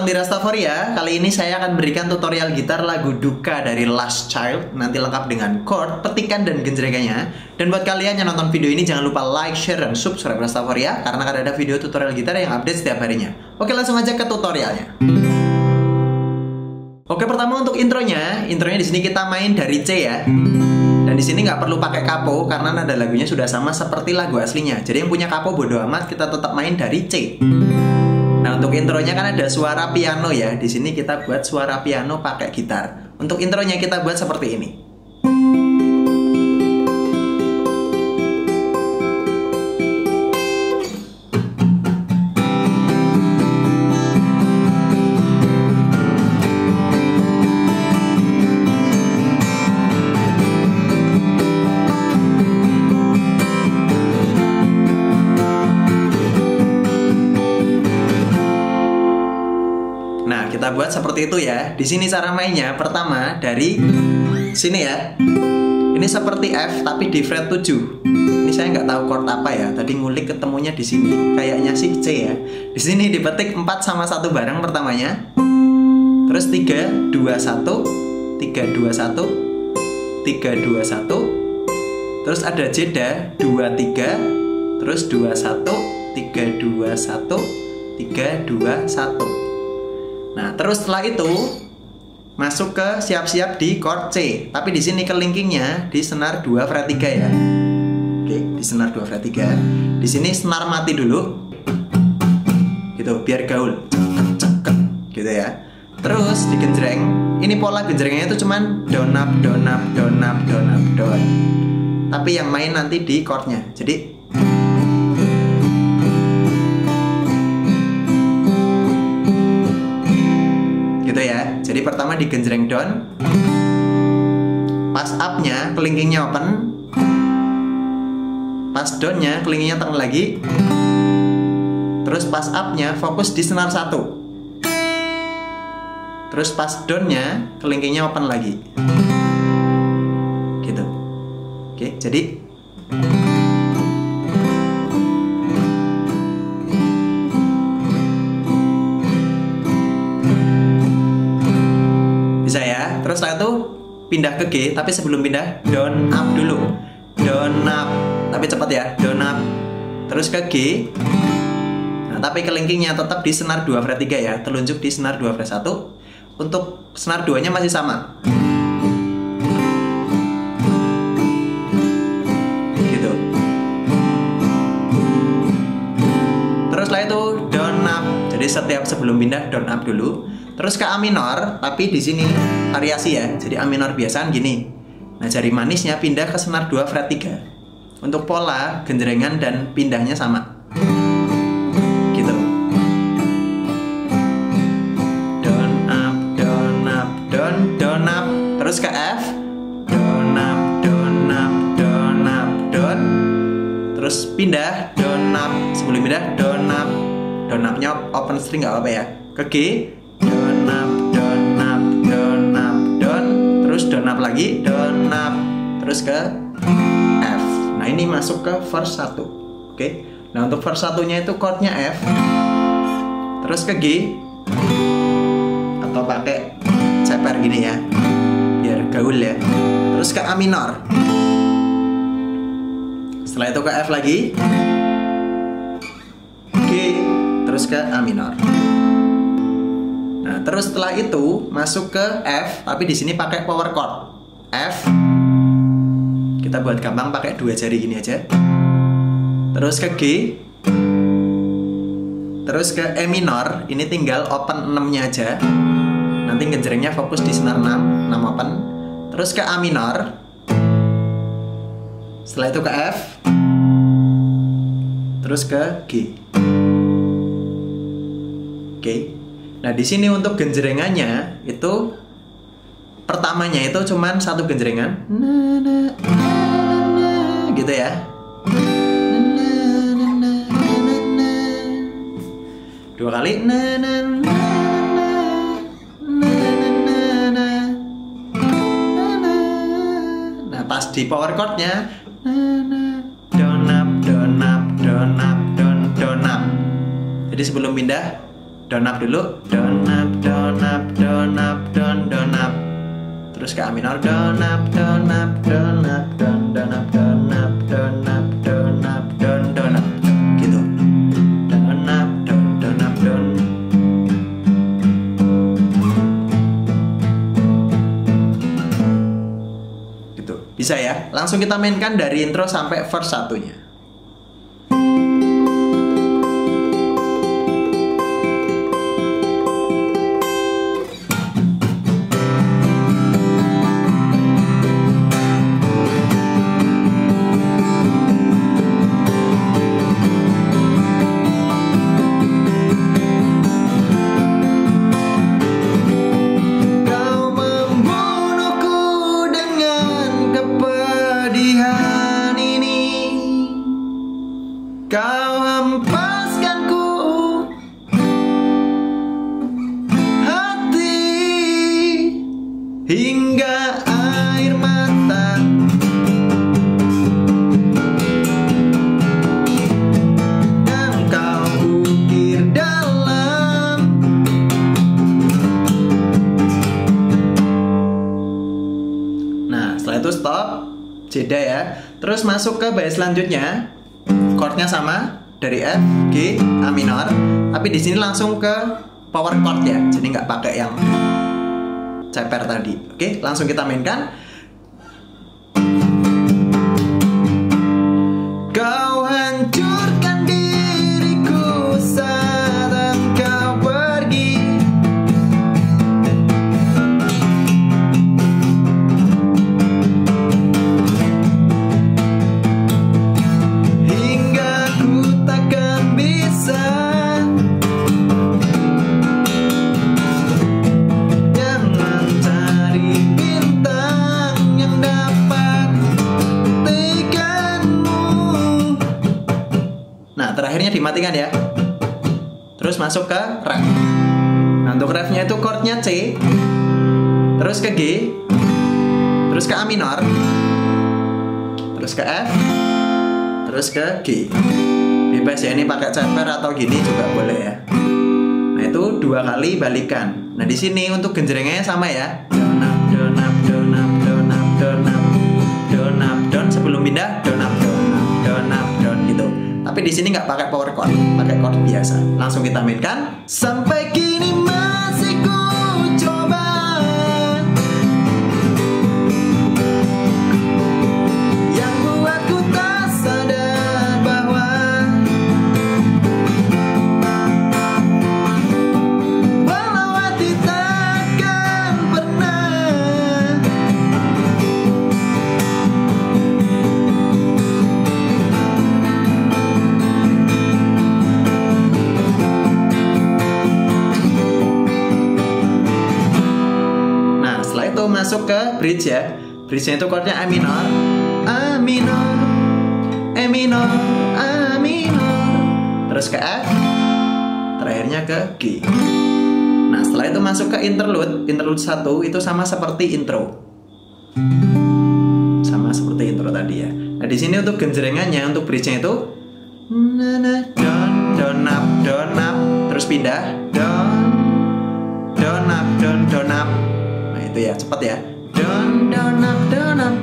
di Rastaforia. Kali ini saya akan berikan tutorial gitar lagu Duka dari Last Child. Nanti lengkap dengan chord, petikan, dan genjrekannya. Dan buat kalian yang nonton video ini, jangan lupa like, share, dan subscribe Rastaforia, karena akan ada video tutorial gitar yang update setiap harinya. Oke, langsung aja ke tutorialnya. Oke, pertama untuk intronya di sini kita main dari C ya. Dan di sini nggak perlu pakai kapo karena nada lagunya sudah sama seperti lagu aslinya. Jadi yang punya kapo bodo amat, kita tetap main dari C. Nah, untuk intronya kan ada suara piano ya. Di sini kita buat suara piano pakai gitar. Untuk intronya kita buat seperti ini. Kita buat seperti itu ya. Di sini cara mainnya pertama dari sini ya. Ini seperti F tapi di fret 7. Ini saya nggak tahu chord apa ya. Tadi ngulik ketemunya di sini. Kayaknya sih C ya. Di sini dipetik 4 sama 1 bareng pertamanya. Terus 3 2 1 3 2 1 3 2 1. Terus ada jeda 2 3. Terus 2 1 3 2 1 3 2 1. Nah, terus setelah itu masuk ke siap-siap di chord C. Tapi di sini kelingkingnya di senar 2 fret 3 ya. Oke, di senar 2 fret 3. Di sini senar mati dulu. Gitu, biar gaul. Gitu ya. Terus di genjreng, ini pola genjrengnya itu cuman down up down up down up down up down. Tapi yang main nanti di chordnya. Jadi gitu ya. Jadi pertama di genjreng down, pas up-nya kelingkingnya open, pas down-nya kelingkingnya tekan lagi, terus pas up-nya fokus di senar 1, terus pas down-nya kelingkingnya open lagi. Gitu. Oke, jadi bisa ya. Terus setelah itu pindah ke G, tapi sebelum pindah down up dulu. Down up, tapi cepat ya. Down up. Terus ke G. Nah, tapi kelingkingnya tetap di senar 2 fret 3 ya. Telunjuk di senar 2 fret 1. Untuk senar 2-nya masih sama. Gitu. Terus setelah itu down up. Jadi setiap sebelum pindah down up dulu. Terus ke A minor, tapi di sini variasi ya. Jadi A minor biasaan gini. Nah, jari manisnya pindah ke senar 2 fret 3. Untuk pola genjrengan dan pindahnya sama. Gitu. Down up, down up, down, down up. Terus ke F. Down up, down up, down up, down. Terus pindah, down up. Sebelum pindah, down up. Down up-nya open string nggak apa-apa ya. Ke G. Down up, down up, down up, down. Terus down up lagi, down up. Terus ke F. Nah, ini masuk ke verse 1. Oke. Nah, untuk verse 1-nya itu chordnya F. Terus ke G. Atau pakai ceper gini ya. Biar gaul ya. Terus ke A minor. Setelah itu ke F lagi. G. Terus ke A minor. Nah, terus setelah itu masuk ke F, tapi di sini pakai power chord. F. Kita buat gampang pakai 2 jari gini aja. Terus ke G. Terus ke E minor, ini tinggal open 6-nya aja. Nanti genjrengnya fokus di senar 6 open. Terus ke A minor. Setelah itu ke F. Terus ke G. Oke. Nah, di sini untuk genjrengannya itu pertamanya itu cuman 1 genjrengan. Gitu ya. Dua kali. Nah, pas di power chordnya down up, down up, down up, down up. Jadi sebelum pindah Down up dulu, down up, down up, down up, down up. Terus ke A minor, down up, down up, down up, down up, down up, down up, down up, down up, gitu. Down up, down up, down. Gitu. Bisa ya? Langsung kita mainkan dari intro sampai verse 1-nya. Kau hempaskanku hati hingga air mata, dan kau ukir dalam. Nah, setelah itu stop, jeda ya. Terus masuk ke bait selanjutnya. Chordnya sama dari F, G, A minor, tapi di sini langsung ke power chord ya, jadi nggak pakai yang ceper tadi. Oke, langsung kita mainkan. Kau hancurkan diriku saat engkau pergi. Terakhirnya dimatikan ya. Terus masuk ke ref. Nah, untuk refnya itu chordnya C, terus ke G, terus ke A minor, terus ke F, terus ke G. Bebas ya, ini pakai ceper atau gini juga boleh ya. Nah, itu 2 kali balikan. Nah, di sini untuk genjrengnya sama ya. Down up, down up, down up, down up, down up, down up, down. Sebelum pindah down up, down up, down up, down gitu. Tapi di sini nggak pakai power chord, pakai chord biasa. Langsung kita mainkan. Sampai kini masih ku coba yang buatku tak sadar bahwa walau hati takkan pernah. Masuk ke bridge ya. Bridge-nya itu chordnya A minor, A minor, E minor, A minor, terus ke F, terakhirnya ke G. Nah, setelah itu masuk ke interlude. Interlude 1 itu sama seperti intro. Sama seperti intro tadi ya. Nah, di sini untuk genjrengannya, untuk bridge-nya itu down up, down up, terus pindah down up, down up. Itu ya, cepat ya. Down up, down up,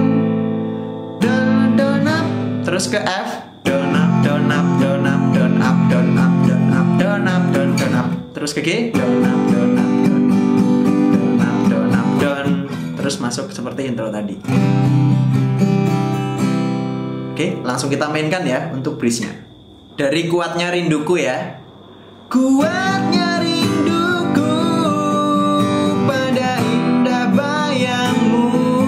down up. Terus ke F, down up, down up, down up, down up, down up, down up, down up, down up. Terus ke G, down up, down up, down up, down up, down. Terus masuk seperti intro tadi. Oke, langsung kita mainkan ya untuk bridge-nya. Dari Kuatnya Rinduku ya. Kuatnya rinduku pada indah bayangmu,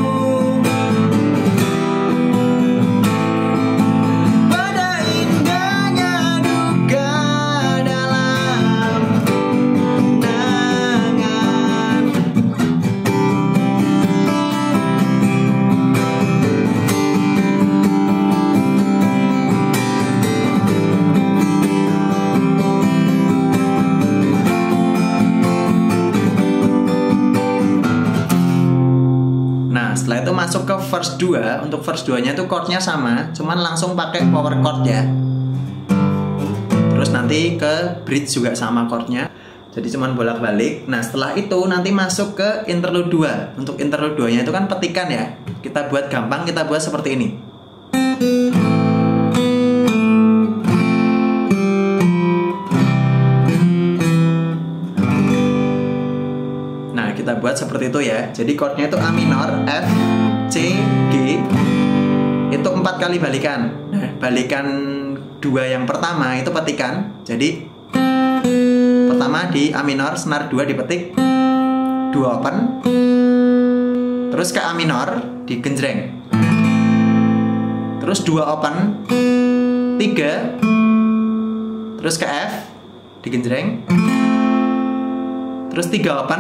pada indahnya duka dalam kenangan. Setelah itu masuk ke verse 2. Untuk verse 2 nya itu chordnya sama, cuman langsung pakai power chord ya. Terus nanti nanti ke bridge juga sama chordnya. Jadi cuman bolak-balik. Nah setelah itu nanti masuk ke interlude 2. Untuk interlude 2 nya itu kan petikan ya. Kita buat gampang, kita buat seperti ini. Nah kita buat seperti itu ya. Jadi chordnya itu A minor, F, C, G. Itu 4 kali balikan. Nah balikan 2 yang pertama itu petikan. Jadi pertama di A minor, senar 2 dipetik, 2 open, terus ke A minor digenjreng, terus 2 open, 3, terus ke F digenjreng, terus 3 open,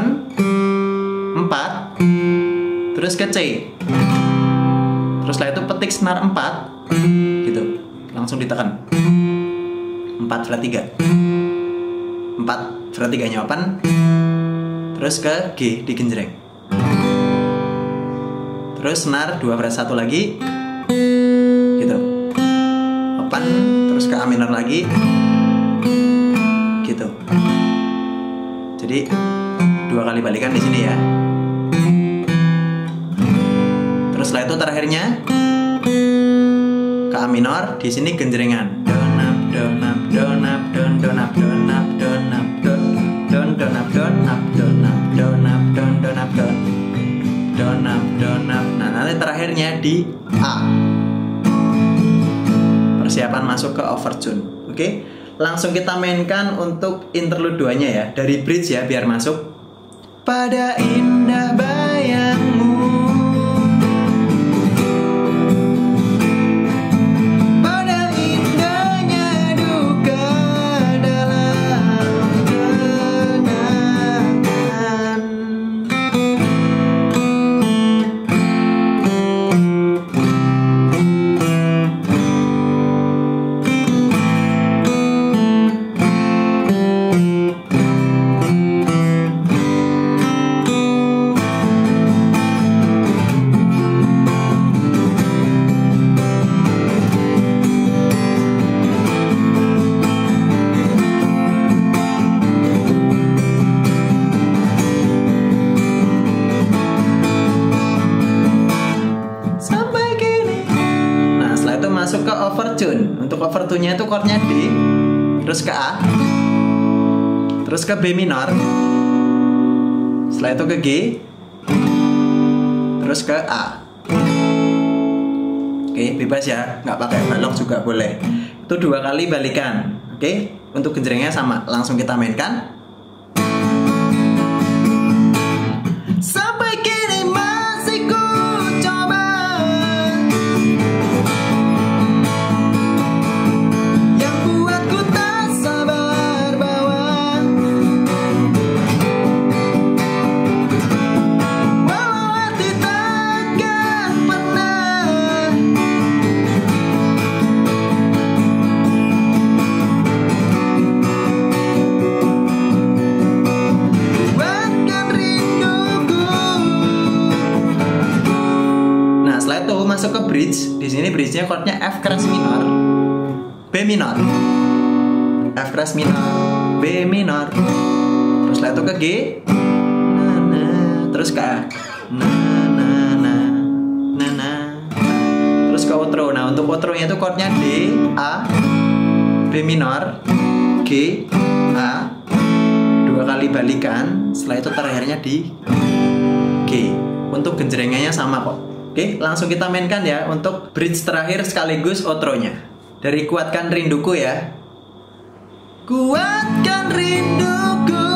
4, terus ke C, terus setelah itu petik senar 4 gitu, langsung ditekan 4 fret 3, 4 fret 3 nya open, terus ke G digenjreng, terus senar 2 fret 1 lagi gitu, open, terus ke A minor lagi gitu. Jadi 2 kali balikan di sini ya. Terus setelah itu terakhirnya ke A minor, di sini genjrengan. Don up, don up, don don up, don up, don up, don don don up, don up, don up, don up, don don up, don don up, don up. Nah nanti terakhirnya di A. Persiapan masuk ke overtune. Oke, langsung kita mainkan untuk interlude 2 nya ya. Dari bridge ya biar masuk. Pada indah bayangmu, masuk ke overtune. Untuk overtune-nya itu chordnya D, terus ke A, terus ke B minor, setelah itu ke G, terus ke A. Oke, bebas ya, nggak pakai balok juga boleh. Itu 2 kali balikan. Oke, untuk genjrengnya sama, langsung kita mainkan. Sampai kini masih ku coba, yang buatku tak sabar bawa, walau hati takkan pernah buatkan rinduku. Nah, setelah itu masuk ke bridge. Di sini bridge-nya chordnya F keras minor, B minor, F keras minor, B minor. Terus setelah itu ke G, na, na. Terus ke A, na, na, na, na, na. Terus ke outro. Nah, untuk outro-nya itu chordnya D, A, B minor, G, A. 2 kali balikan. Setelah itu terakhirnya di G. Untuk genjrengannya sama kok. Oke, langsung kita mainkan ya untuk bridge terakhir sekaligus outro-nya. Dari Kuatkan Rinduku ya. Kuatkan rinduku.